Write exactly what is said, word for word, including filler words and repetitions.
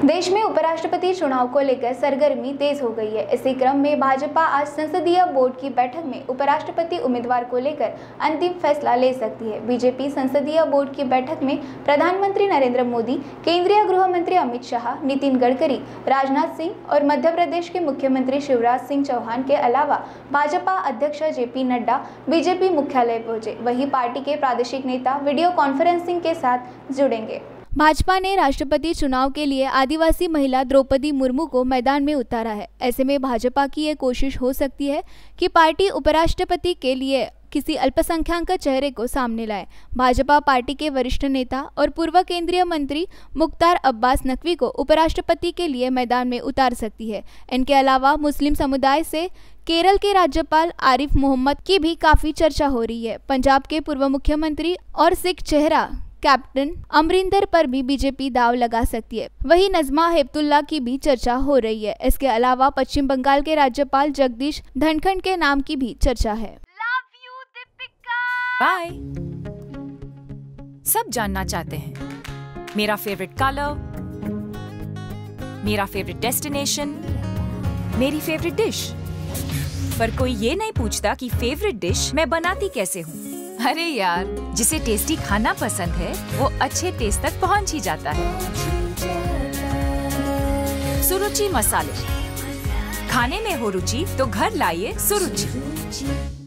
देश में उपराष्ट्रपति चुनाव को लेकर सरगर्मी तेज हो गई है। इसी क्रम में भाजपा आज संसदीय बोर्ड की बैठक में उपराष्ट्रपति उम्मीदवार को लेकर अंतिम फैसला ले सकती है। बीजेपी संसदीय बोर्ड की बैठक में प्रधानमंत्री नरेंद्र मोदी, केंद्रीय गृह मंत्री अमित शाह, नितिन गडकरी, राजनाथ सिंह और मध्य प्रदेश के मुख्यमंत्री शिवराज सिंह चौहान के अलावा भाजपा अध्यक्ष जे पी नड्डा बीजेपी मुख्यालय पहुंचे। वहीं पार्टी के प्रादेशिक नेता वीडियो कॉन्फ्रेंसिंग के साथ जुड़ेंगे। भाजपा ने राष्ट्रपति चुनाव के लिए आदिवासी महिला द्रौपदी मुर्मू को मैदान में उतारा है। ऐसे में भाजपा की ये कोशिश हो सकती है कि पार्टी उपराष्ट्रपति के लिए किसी अल्पसंख्यक चेहरे को सामने लाए। भाजपा पार्टी के वरिष्ठ नेता और पूर्व केंद्रीय मंत्री मुख्तार अब्बास नकवी को उपराष्ट्रपति के लिए मैदान में उतार सकती है। इनके अलावा मुस्लिम समुदाय से केरल के राज्यपाल आरिफ मोहम्मद की भी काफी चर्चा हो रही है। पंजाब के पूर्व मुख्यमंत्री और सिख चेहरा कैप्टन अमरिंदर पर भी बीजेपी दाव लगा सकती है। वहीं नजमा हेपतुल्ला की भी चर्चा हो रही है। इसके अलावा पश्चिम बंगाल के राज्यपाल जगदीश धनखड़ के नाम की भी चर्चा है। बाय। सब जानना चाहते हैं मेरा फेवरेट कलर, मेरा फेवरेट डेस्टिनेशन, मेरी फेवरेट डिश, पर कोई ये नहीं पूछता कि फेवरेट डिश मैं बनाती कैसे हूँ। अरे यार, जिसे टेस्टी खाना पसंद है वो अच्छे टेस्ट तक पहुंच ही जाता है। सुरुचि मसाले, खाने में हो रुचि तो घर लाइए सुरुचि।